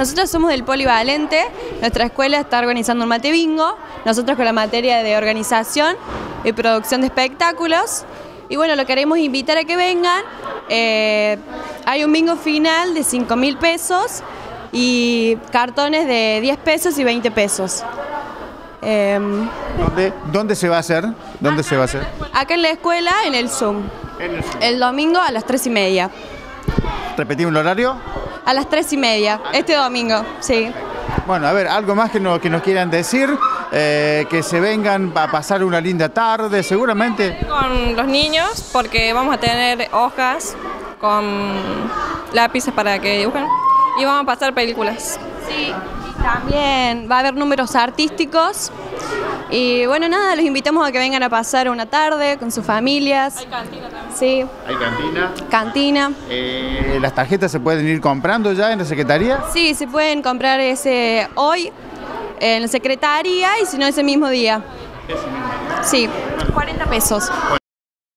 Nosotros somos del Polivalente, nuestra escuela está organizando un mate bingo, nosotros con la materia de organización y producción de espectáculos. Y bueno, lo queremos invitar a que vengan. Hay un bingo final de 5.000 pesos y cartones de 10 pesos y 20 pesos. ¿Dónde se va a hacer? ¿Dónde se va a hacer? Acá en la escuela, en el Zoom. El domingo a las 3:30. ¿Repetimos el horario? A las 3:30, este domingo, sí. Bueno, a ver, algo más que nos quieran decir, que se vengan a pasar una linda tarde, seguramente. Con los niños, porque vamos a tener hojas con lápices para que dibujen y vamos a pasar películas. Sí, y también va a haber números artísticos. Y bueno, nada, los invitamos a que vengan a pasar una tarde con sus familias. Hay cantina también. Sí. ¿Hay cantina? Cantina. ¿Las tarjetas se pueden ir comprando ya en la secretaría? Sí, se pueden comprar hoy en la secretaría y si no ese mismo día. Sí, 40 pesos.